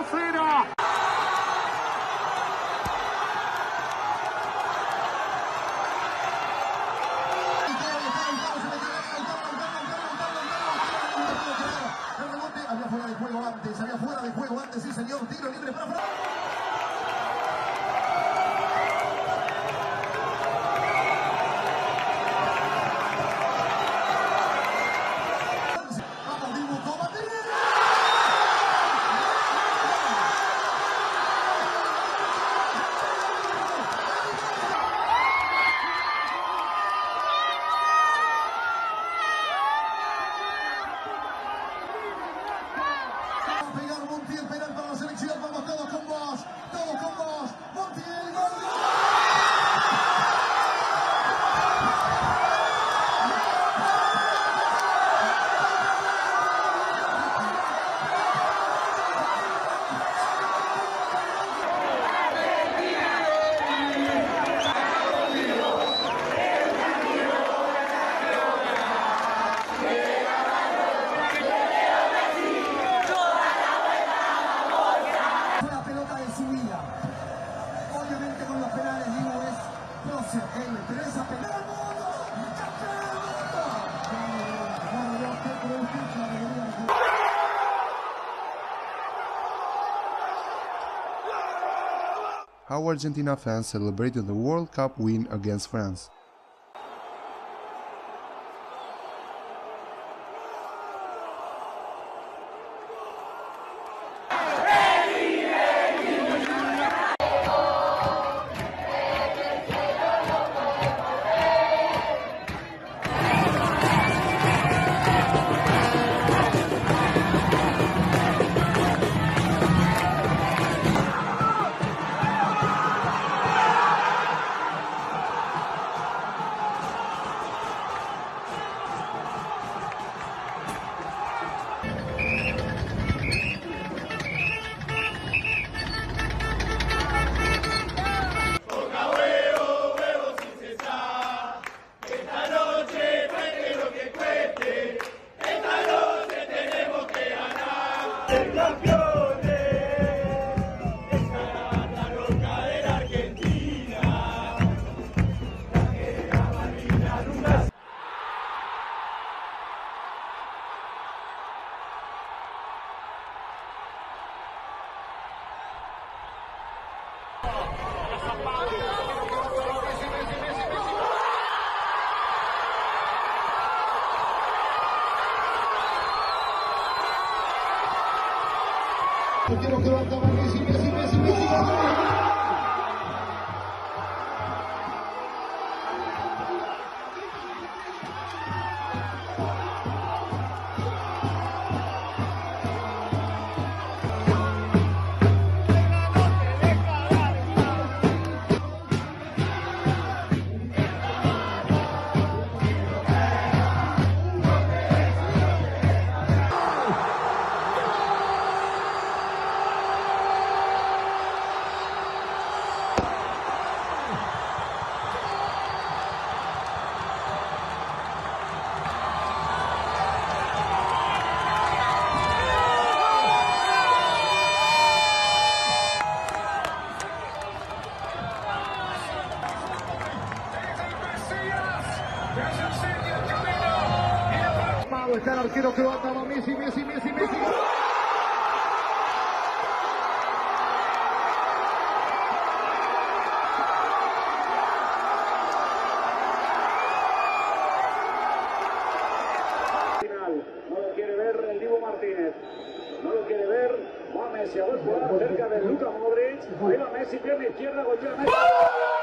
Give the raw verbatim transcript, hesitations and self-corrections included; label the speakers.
Speaker 1: tercera.
Speaker 2: Había fuera de juego antes, había fuera de juego antes, sí señor, tiro libre para Francia. Vamos, Dibu, combate. Montiel, penal para la selección, vamos todos con vos, todos con vos, Montiel, gol. Obviamente con los penales Dibu es prócer, eh, pero esa penal al mundo, ¡campeón del mundo!
Speaker 3: How Argentina fans celebrated the World Cup win against France. Yo quiero que lo haga Messi, Messi, Messi, Messi. Está el arquero croata, va Messi, Messi, Messi, Messi.
Speaker 1: Final, no lo quiere ver el Dibu Martínez, no lo quiere ver, va Messi a dos jugadas cerca de Luka Modric, ahí va Messi, pierna izquierda, golpea Messi.